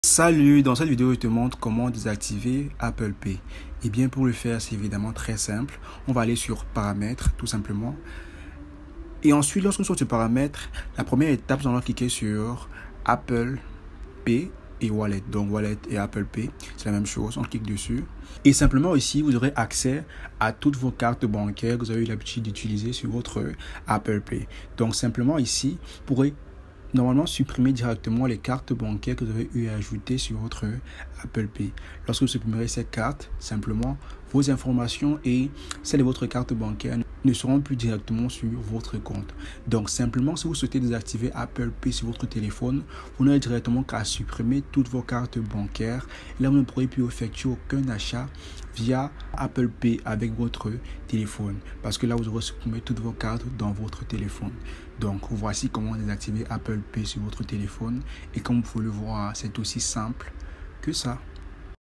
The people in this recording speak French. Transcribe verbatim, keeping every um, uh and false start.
Salut, dans cette vidéo je te montre comment désactiver Apple Pay. Et bien pour le faire, c'est évidemment très simple. On va aller sur paramètres tout simplement. Et ensuite, lorsque sur ce paramètre, la première étape, on va cliquer sur Apple Pay et Wallet. Donc Wallet et Apple Pay, c'est la même chose, on clique dessus. Et simplement ici, vous aurez accès à toutes vos cartes bancaires que vous avez eu l'habitude d'utiliser sur votre Apple Pay. Donc simplement ici, vous pourrez normalement supprimer directement les cartes bancaires que vous avez eu à ajouter sur votre Apple Pay. Lorsque vous supprimerez ces cartes, simplement vos informations et celles de votre carte bancaire ne seront plus directement sur votre compte. Donc simplement, si vous souhaitez désactiver Apple Pay sur votre téléphone, vous n'aurez directement qu'à supprimer toutes vos cartes bancaires. Et là, vous ne pourrez plus effectuer aucun achat via Apple Pay avec votre téléphone, parce que là, vous aurez supprimé toutes vos cartes dans votre téléphone. Donc, voici comment désactiver Apple Pay sur votre téléphone. Et comme vous pouvez le voir, c'est aussi simple que ça.